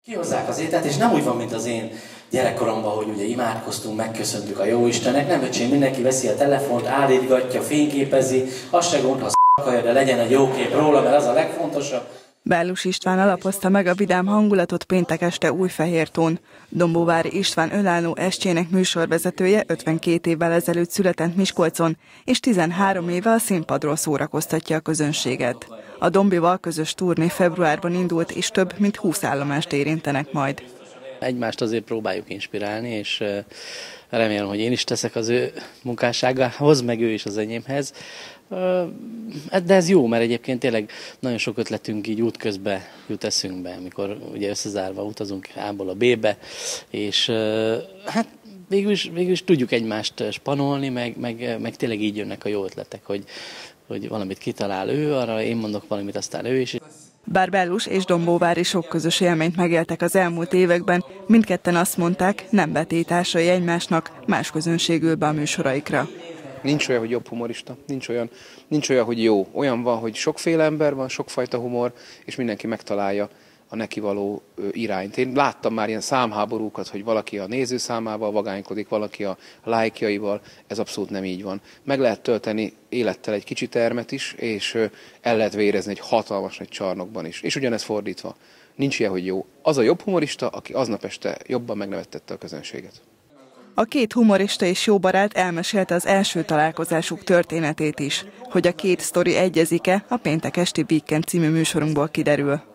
Kihozzák az ételt, és nem úgy van, mint az én gyerekkoromban, hogy ugye imádkoztunk, megköszöntük a jóistennek. Nem, öcsém, mindenki veszi a telefont, állítgatja, fényképezi, az se gond, ha szakaja, de legyen egy jó kép róla, mert az a legfontosabb. Bellus István alapozta meg a vidám hangulatot péntek este Újfehértón. Dombóvári István önálló estjének műsorvezetője 52 évvel ezelőtt született Miskolcon, és 13 éve a színpadról szórakoztatja a közönséget. A Dombival közös turné februárban indult, és több mint 20 állomást érintenek majd. Egymást azért próbáljuk inspirálni, és remélem, hogy én is teszek az ő munkásságához, meg ő is az enyémhez. De ez jó, mert egyébként tényleg nagyon sok ötletünk így útközben jut eszünkbe, amikor ugye összezárva utazunk A-ból a B-be, és hát végül is tudjuk egymást spanolni, meg tényleg így jönnek a jó ötletek, hogy valamit kitalál ő, arra én mondok valamit, aztán ő is. Bár Bellus és Dombóvári sok közös élményt megéltek az elmúlt években, mindketten azt mondták, nem betétásai egymásnak, más közönség ül be a műsoraikra. Nincs olyan, hogy jobb humorista, nincs olyan, hogy jó. Olyan van, hogy sokféle ember van, sokfajta humor, és mindenki megtalálja a neki való irányt. Én láttam már ilyen számháborúkat, hogy valaki a nézőszámával vagánykodik, valaki a lájkjaival, ez abszolút nem így van. Meg lehet tölteni élettel egy kicsi termet is, és el lehet vérezni egy hatalmas nagy csarnokban is. És ugyanez fordítva. Nincs ilyen, hogy jó. Az a jobb humorista, aki aznap este jobban megnevettette a közönséget. A két humorista és jó barát elmesélte az első találkozásuk történetét is. Hogy a két sztori egyezik-e, a péntek esti Weekend című műsorunkból kiderül.